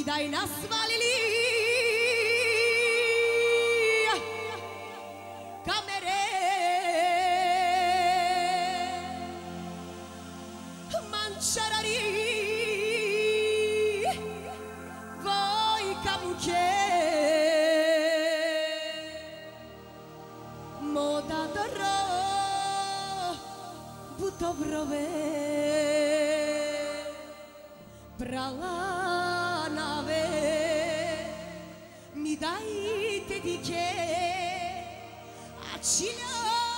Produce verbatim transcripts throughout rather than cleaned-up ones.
mi dai una svalili camere manciarari voi camuche moda darò butovrove brala nave mi dai te di che accilia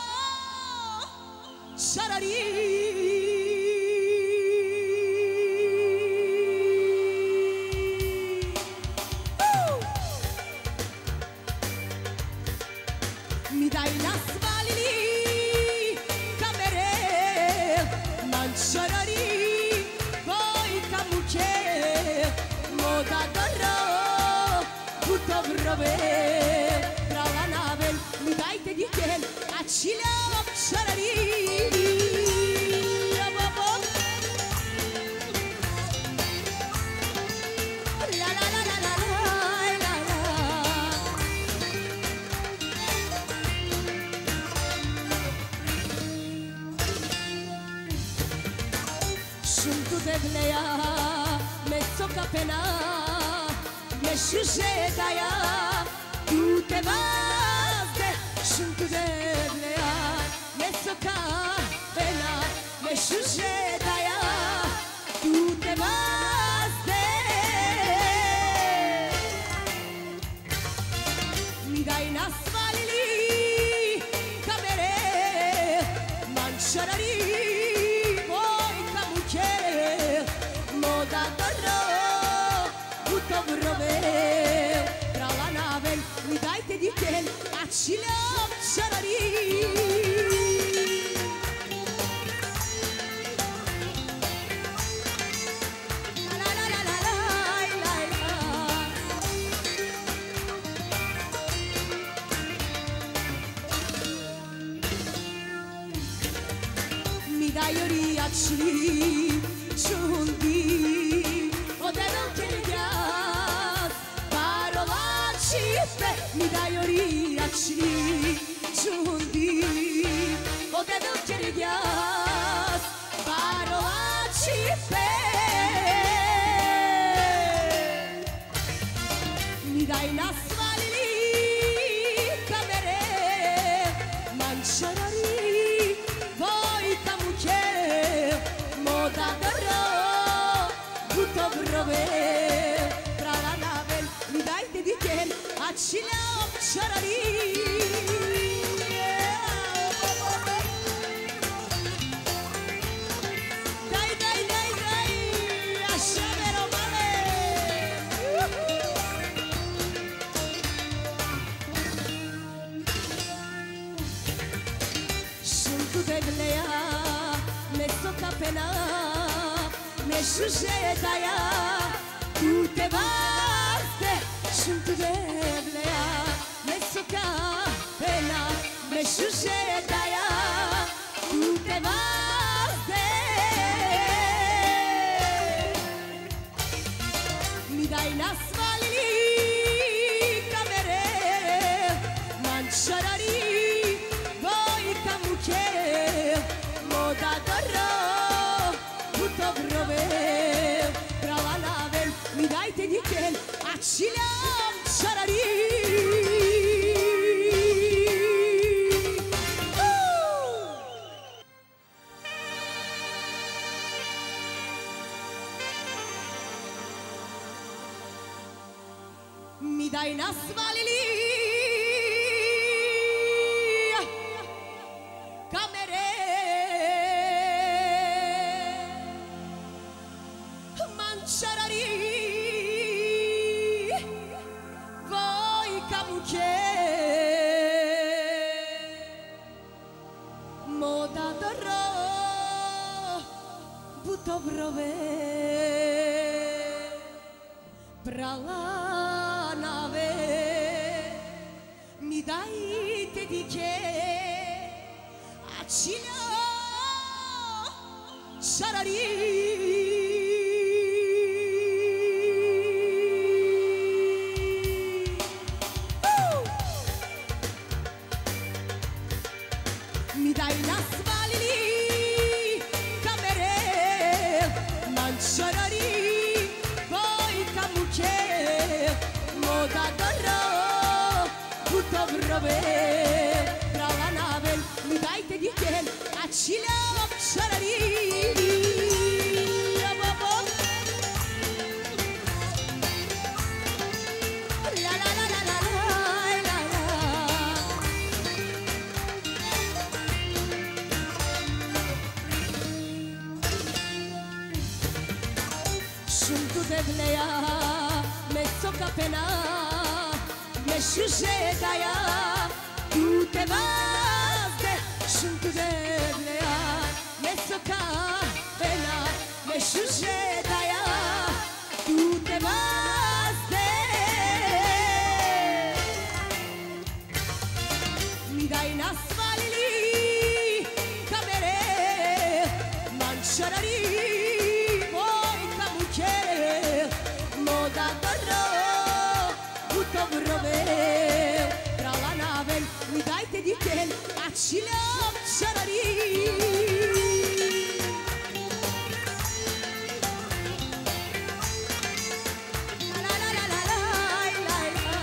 sarari mi dai una svalili camere manciarari voi camuche moda darò butovrove tra la nave mi dai te di che accilia sarari la la la la la la la Shuntu devleya mezzo capena me shujedaya tu te vas de Shuntu devleya mezzo capena me shujedaya tu te vas de mi dai una svalili camere manciarari moda darò butovrove tra la nave mi dai te di che accilia sarari la la la la la la mi dai oriaci Čundi, odedom keljas, parolači pe, mi daju rijači. Čundi, odedom keljas, parolači pe. Mi daj nas svalili kamere, mančarari, vojka muke, moda darò butovrove tra la nave mi dai te di che accilia sarari dai dai dai dai lasciamelo male Shuntu devleya mezzo capena me shujedaya tu te vas de Shuntu devleya mezzo capena me shujedaya tu te vas de mi dai una svalili camere manciarari voi camuche moda darò butovrove tra la nave mi dai te di che accilia sarari mi dai una svalili camere manciarari voi camuche moda darò butovrove brala nave mi dai te di che accilia sarari mi dai nasvalili kamere manșorari voi kamuke moda doro butovrove pralanavel mi dai te diken achilam şarari Junto de vleia, me soca pena, me șuședa ea, tu te vas de. Junto de vleia, me soca pena, me șuședa ea, tu te vas de. Mi dai nasvalili kamere manșorari moda doro butovrove pralanavel mi dai te diken achilam şarari la la la la la la la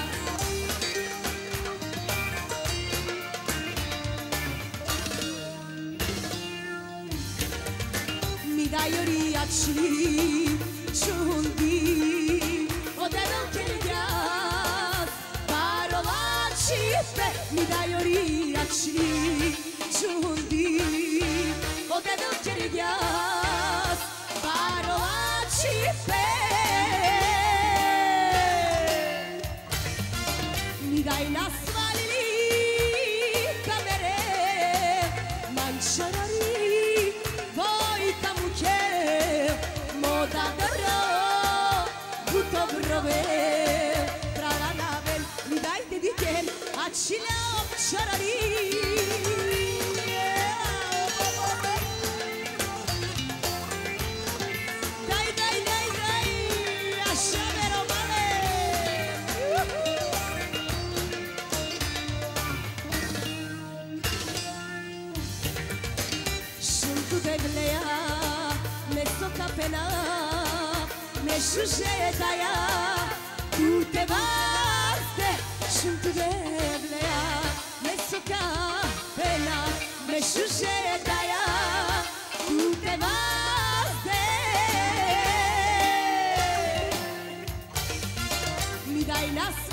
mi dai ori achi Chundi, o de não querías parola chipe, mi dai oriachi. Chundi, o de não querías parola chipe, mi dai nasvalili kamere manșorari voi kamuke moda doro butovrove pralanavel mi dai te diken achilam şarari dai dai dai dai așa mero male junto de vleia me soca pena me șuședa ea tu te vas de junto de vleia me soca pena me șuședa ea tu te vas de mi dai nas